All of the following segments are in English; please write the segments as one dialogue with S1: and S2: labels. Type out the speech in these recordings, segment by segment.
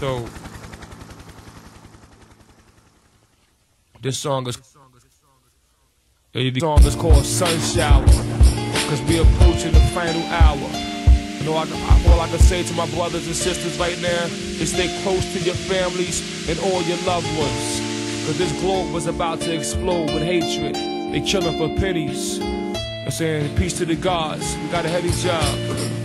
S1: throat. This song is called Sun Shower, cause we approaching the final hour. You know, all I can say to my brothers and sisters right now is stay close to your families and all your loved ones, cause this globe was about to explode with hatred. They killing for pennies. I'm saying peace to the gods. We got a heavy job.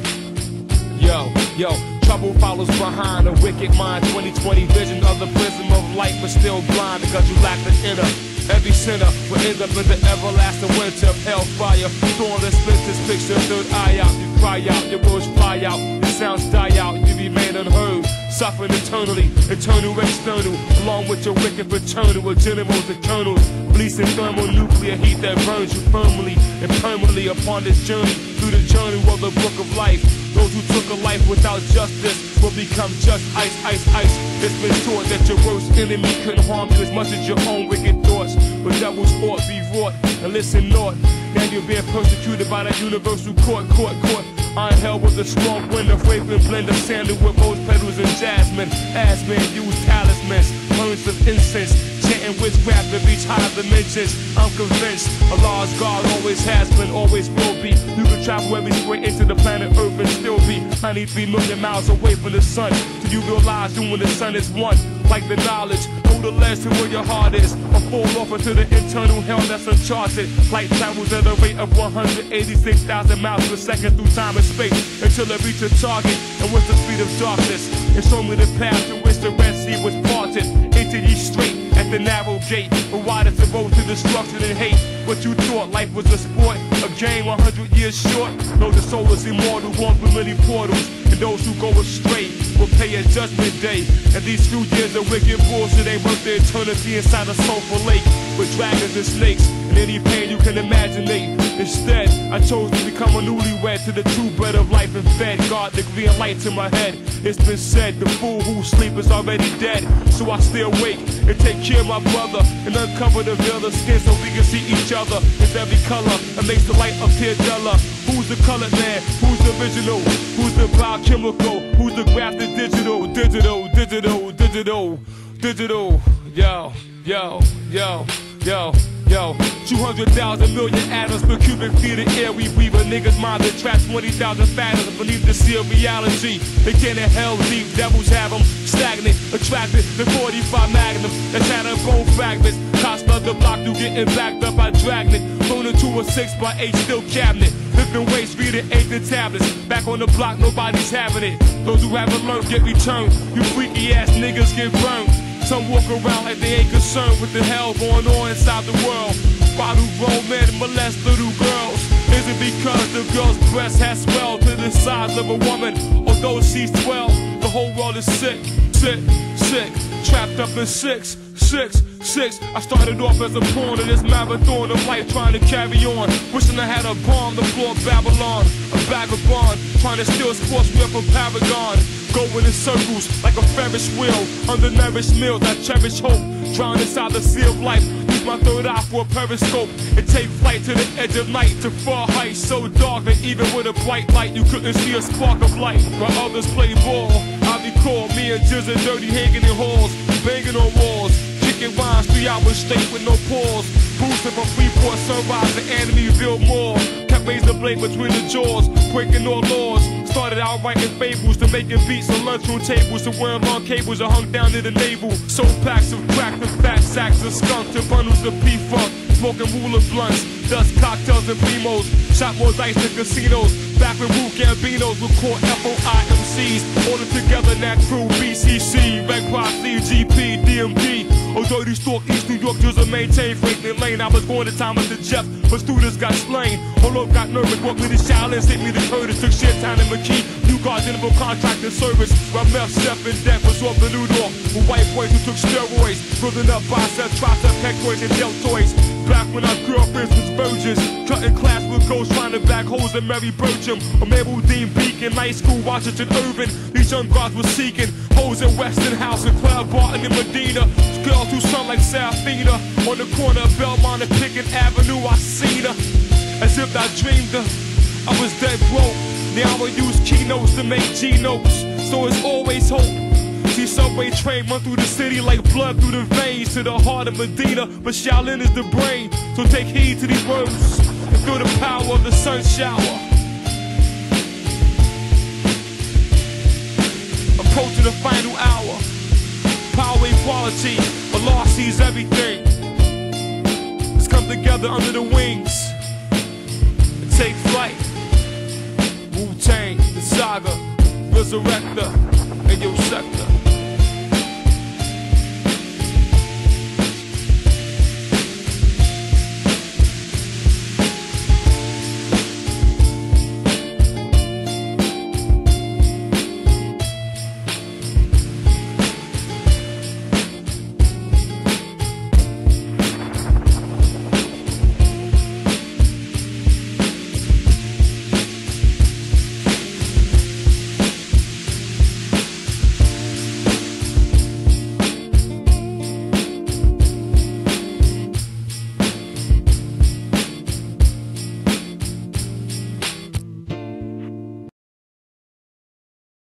S1: Yo, trouble follows behind a wicked mind. 2020 vision of the prism of light, but still blind because you lack the inner. Every sinner will end up in the everlasting winter of hellfire. Throwing the splinters, picture third eye out. You cry out, your words fly out, your sounds die out, you remain unheard. Suffering eternally, eternal external, along with your wicked fraternal, generals and colonels, releasing thermonuclear heat that burns you firmly and permanently upon this journey through the journey of the book of life. Those who took a life without justice will become just ice, ice, ice. It's been taught that your worst enemy couldn't harm you as much as your own wicked thoughts. But devil's ought be wrought and listen naught. Now you're being persecuted by that universal court. Iron hell with a strong wind of fragrant blend of sandalwood, rose petals and jasmine. As men use talismans, burns of incense, chanting witchcraft to reach higher dimensions. I'm convinced Allah's God always has been, always will be. You can travel every square inch of the planet Earth and still be 93 million miles away from the sun. Till you realize you and the sun is one. Like the knowledge, know the lesson where your heart is, or fall off into the internal hell that's uncharted. Light travels at a rate of 186,000 miles per second through time and space until it reaches a target. And with the speed of darkness, and show me the path to which the Red Sea was parted. Into ye straight at the narrow gate, but wide as the road to destruction and hate. What you thought life was a sport, a game 100 years short. Know the soul is immortal, born through many portals. And those who go astray will pay a judgment day. And these few years of wicked bullshit ain't worth the eternity inside a soulful lake with dragons and snakes and any pain you can imaginate. Instead, I chose to become a newlywed to the true bread of life and fed God the green light to my head. It's been said, the fool who sleep is already dead. So I stay awake and take care of my brother and uncover the veil of skin so we can see each other. It's every color that makes the light appear duller. Who's the colored man? Who's the original? Who's the biochemical? Who's the grafted digital? Digital. Yo, 200,000 million atoms per cubic feet of air we breathe. A nigga's mind that traps 20,000 fathoms beneath the sea of reality. They can't in hell deep, devils have them stagnant, attracted to 45 magnums that's had a bone fragments. Cost the block through getting backed up by dragnet. Thrown into a 6x8 steel cabinet. Lifting weights, reading ancient tablets. Back on the block, nobody's having it. Those who haven't learned get returned. You freaky ass niggas get burned. Some walk around like they ain't concerned with the hell going on inside the world. Why do grown men molest little girls? Is it because the girl's breast has swelled to the size of a woman? Although she's 12, the whole world is sick. Trapped up in six. I started off as a pawn in this marathon of life, trying to carry on. Wishing I had a bomb, the floor of Babylon. A vagabond, trying to steal sportswear from Paragon. Going in circles like a Ferris wheel. Undernourished meals, I cherish hope. Drown inside the sea of life. Use my third eye for a periscope and take flight to the edge of night, to far heights so dark that even with a bright light you couldn't see a spark of light. While others play ball, I recall me and Jizz and Dirty hanging in halls, banging on walls, kicking rhymes 3 hours straight with no pause. Boosting from Freeport, Sunrise to Enemyville Mall. Kept raising the blade between the jaws, breaking all laws. Started out writing fables to making beats on lunchroom tables, to wearing long cables that hung down to the navel. Sold packs of crack to fat sacks of skunk to bundles of P-Funk. Smoking ruler blunts, dust cocktails and primos. Shot more dice than casinos. Back with Wu Gambinos with core FOIMCs. All together in that crew, BCC, Red Cross, CGP, DMD. Although these Stalk East New York just maintained Franklin Lane. I was going to Thomas and Jeff, but students got slain. Hold up, got nervous, walked me to Shaolin, hit me to Curtis, took shit time in McKee. New guard, general contracting service. Ramel, Chef, and Death was off the New York. With white boys who took steroids, building up biceps, triceps, pectoralis, and deltoids. Back when our girlfriends was virgins, cutting class with ghosts, trying to back holes in Mary Burcham or Mabel Dean Beacon, night school, Washington Irving. These young guards were seeking hoes in Weston House and Cloud Barton in Medina. Girls who sound like Safina on the corner of Belmont and Pickett Avenue. I seen her as if I dreamed her. I was dead broke. Now I use keynotes to make G-notes, so it's always hope. She subway train run through the city like blood through the veins to the heart of Medina, but Shaolin is the brain. So take heed to these words and feel the power of the sun shower. Approaching the final hour. Power equality, Allah sees everything. Let's come together under the wings and take flight. Wu-Tang, the saga, resurrector, and your sector.